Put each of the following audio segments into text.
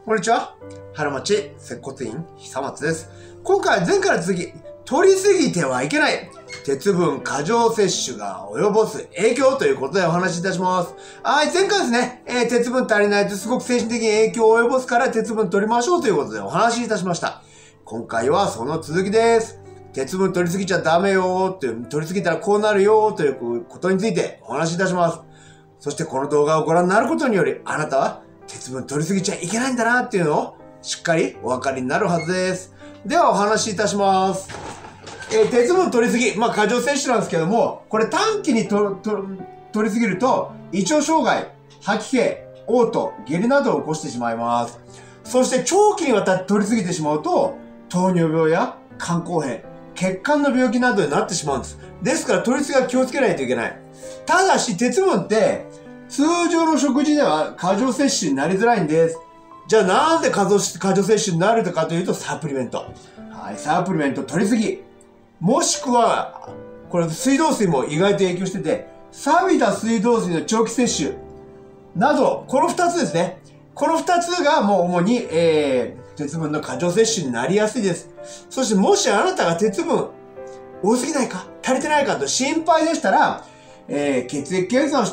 こんにちは。原町接骨院久松です。今回は前回の続き、取りすぎてはいけない。鉄分過剰摂取が及ぼす影響ということでお話しいたします。はい、前回ですね、鉄分足りないとすごく精神的に影響を及ぼすから鉄分取りましょうということでお話しいたしました。今回はその続きです。鉄分取りすぎちゃダメよーって、取りすぎたらこうなるよーということについてお話しいたします。そしてこの動画をご覧になることにより、あなたは鉄分取りすぎちゃいけないんだなっていうのをしっかりお分かりになるはずです。ではお話しいたします。鉄分取りすぎ、過剰摂取なんですけども、これ短期に取りすぎると、胃腸障害、吐き気、嘔吐、下痢などを起こしてしまいます。そして長期にわたって取りすぎてしまうと、糖尿病や肝硬変、血管の病気などになってしまうんです。ですから取りすぎは気をつけないといけない。ただし鉄分って通常の食事では過剰摂取になりづらいんです。じゃあなんで過剰摂取になるのかというとサプリメント。はい、サプリメント取りすぎ。もしくは、これ水道水も意外と影響してて、錆びた水道水の長期摂取など、この2つですね。この2つがもう主に、鉄分の過剰摂取になりやすいです。そしてもしあなたが鉄分多すぎないか足りてないかと心配でしたら、血液検査をして、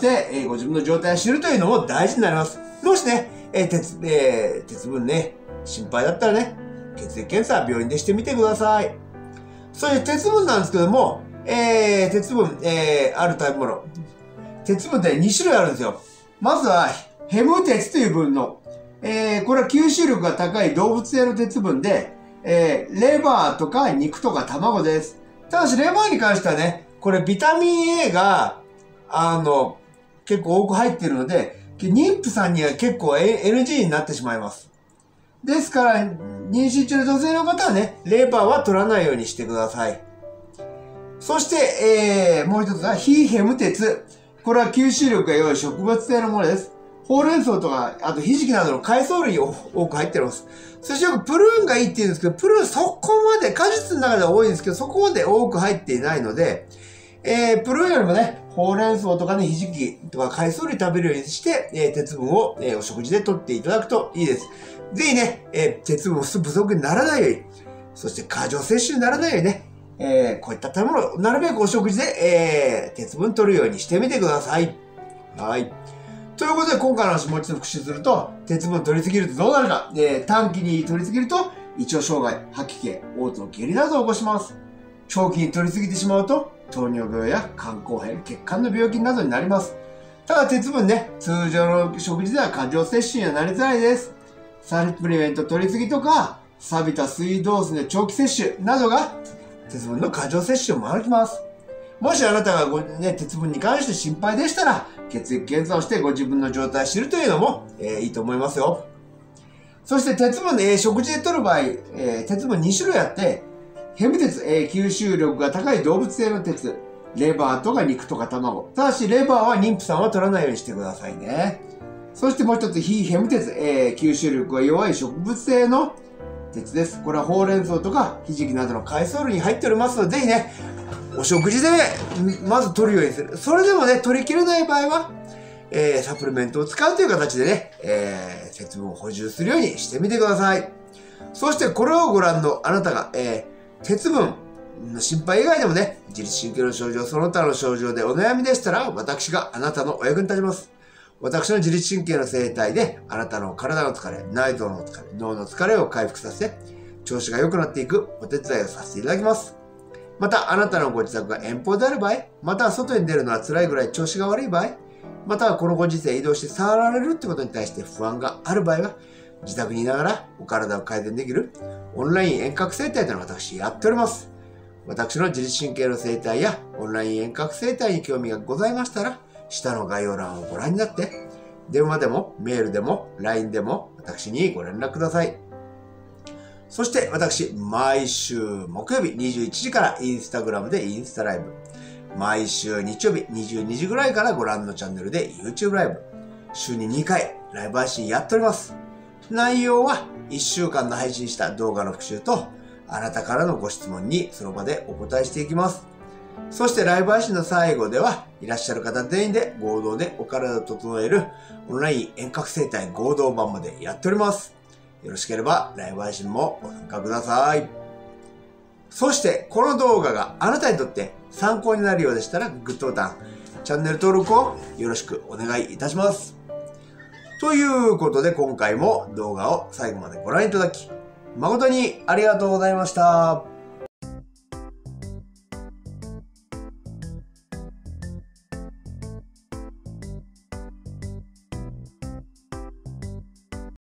ご自分の状態を知るというのも大事になります。もしね、鉄分ね、心配だったらね、血液検査は病院でしてみてください。そして鉄分なんですけども、鉄分、ある食べ物。鉄分って2種類あるんですよ。まずは、ヘム鉄という分の、これは吸収力が高い動物性の鉄分で、レバーとか肉とか卵です。ただし、レバーに関してはね、これビタミン A が、結構多く入っているので、妊婦さんには結構 NG になってしまいます。ですから、妊娠中の女性の方はね、レバーは取らないようにしてください。そして、もう一つは、非ヘム鉄。これは吸収力が良い植物性のものです。ほうれん草とか、あとひじきなどの海藻類多く入っています。そしてよくプルーンがいいって言うんですけど、プルーンそこまで、果実の中では多いんですけど、そこまで多く入っていないので、プルーンよりもね、ほうれん草とかね、ひじきとか海藻類食べるようにして、鉄分を、お食事で取っていただくといいです。ぜひね、鉄分不足にならないように、そして過剰摂取にならないようにね、こういった食べ物をなるべくお食事で、鉄分取るようにしてみてください。はい。ということで、今回の話もう一度復習すると、鉄分取りすぎるとどうなるか。短期に取りすぎると、胃腸障害、吐き気、嘔吐、下痢などを起こします。長期に取りすぎてしまうと、糖尿病や肝硬変、血管の病気などになります。ただ鉄分ね、通常の食事では過剰摂取にはなりづらいです。サプリメント取りすぎとか、錆びた水道水の長期摂取などが、鉄分の過剰摂取を招きます。もしあなたが鉄分に関して心配でしたら、血液検査をしてご自分の状態を知るというのも、いいと思いますよ。そして鉄分、食事で取る場合、鉄分2種類あって、ヘム鉄、吸収力が高い動物性の鉄、レバーとか肉とか卵。ただし、レバーは妊婦さんは取らないようにしてくださいね。そしてもう一つ、非ヘム鉄、吸収力が弱い植物性の鉄です。これはほうれん草とかひじきなどの海藻類に入っておりますので、ぜひね、お食事でまず取るようにする。それでもね、取りきれない場合は、サプリメントを使うという形でね、鉄分を補充するようにしてみてください。そしてこれをご覧のあなたが、鉄分の心配以外でもね、自律神経の症状、その他の症状でお悩みでしたら、私があなたのお役に立ちます。私の自律神経の生態で、あなたの体の疲れ、内臓の疲れ、脳の疲れを回復させて、調子が良くなっていくお手伝いをさせていただきます。また、あなたのご自宅が遠方である場合、または外に出るのは辛いぐらい調子が悪い場合、またはこのご時世移動して触られるってことに対して不安がある場合は、自宅にいながらお体を改善できるオンライン遠隔整体というのを私やっております。私の自律神経の生態やオンライン遠隔整体に興味がございましたら、下の概要欄をご覧になって、電話でもメールでも LINE でも私にご連絡ください。そして私、毎週木曜日21時からインスタグラムでインスタライブ。毎週日曜日22時ぐらいからご覧のチャンネルで YouTube ライブ。週に2回ライブ配信やっております。内容は1週間の配信した動画の復習と、あなたからのご質問にその場でお答えしていきます。そしてライブ配信の最後では、いらっしゃる方全員で合同でお体を整えるオンライン遠隔整体合同版までやっております。 よろしければライブ配信もご参加ください。そして、この動画があなたにとって参考になるようでしたら、グッドボタン、チャンネル登録をよろしくお願いいたします。ということで、今回も動画を最後までご覧いただき、誠にありがとうございました。